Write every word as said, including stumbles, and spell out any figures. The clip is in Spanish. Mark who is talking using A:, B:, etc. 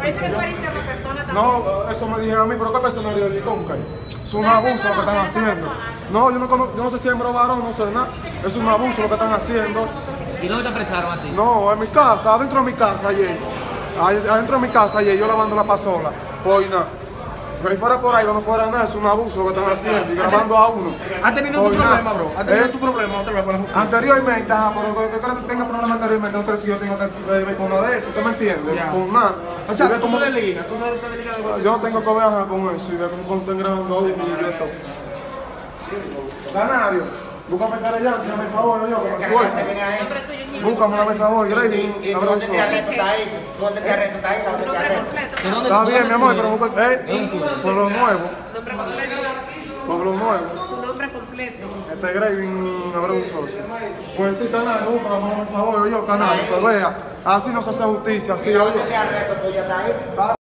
A: Parece que tú heriste a una persona también.
B: No, eso me dijeron a mí, pero ¿qué persona le dio con qué? Es un abuso lo que están haciendo. No, yo no, conozco, yo no sé si es hembra o varón, no sé nada. Es un abuso lo que están haciendo.
C: ¿Y dónde te apresaron a ti?
B: No, en mi casa, adentro de mi casa ayer. Adentro de mi casa ayer, yo lavando la pasola. Pues nada. Si fuera por ahí o no fuera nada, es un abuso lo que están haciendo y grabando a uno.
D: ¿Has tenido tu problema, bro? ¿Has tenido tu problema otra vez con la justicia?
B: Anteriormente, ah, pero que creo que tenga problemas anteriormente, no creo que yo tengo que ver con nada de esto, ¿usted me entiende?
D: Ya.
B: Con nada.
D: O sea,
B: Y ve
D: tú
B: cómo-
D: no le ligas, tú no te ligas de
B: Yo no tengo que viajar con eso y ve cómo están grabando a uno y yo esto. Canario, búscame carellante, dame el favor, yo, que me suelte.
A: Nombre tuyo, niño.
B: Búscame, dame el favor, yo le
E: ¿Y
B: digo,
E: dónde te arresto está ahí? ¿Dónde te arresto está ahí? ¿Dónde te
A: Nombre
E: arresto?
A: completo.
C: ¿De dónde-
B: Está bien,
C: dónde
B: mi amor,
C: tú
B: pero
C: eres?
B: busca, eh, Pueblo Nuevo,
A: Nombre completo.
B: Pueblo Nuevo.
A: Tu nombre completo.
B: Este Graving Abreu Sosa. Pues sí, canal, búscame, por favor, yo, canal, que vea. Así no se hace justicia, así,
E: ¿Y dónde
B: oye.
E: te arresto tú ya está ahí?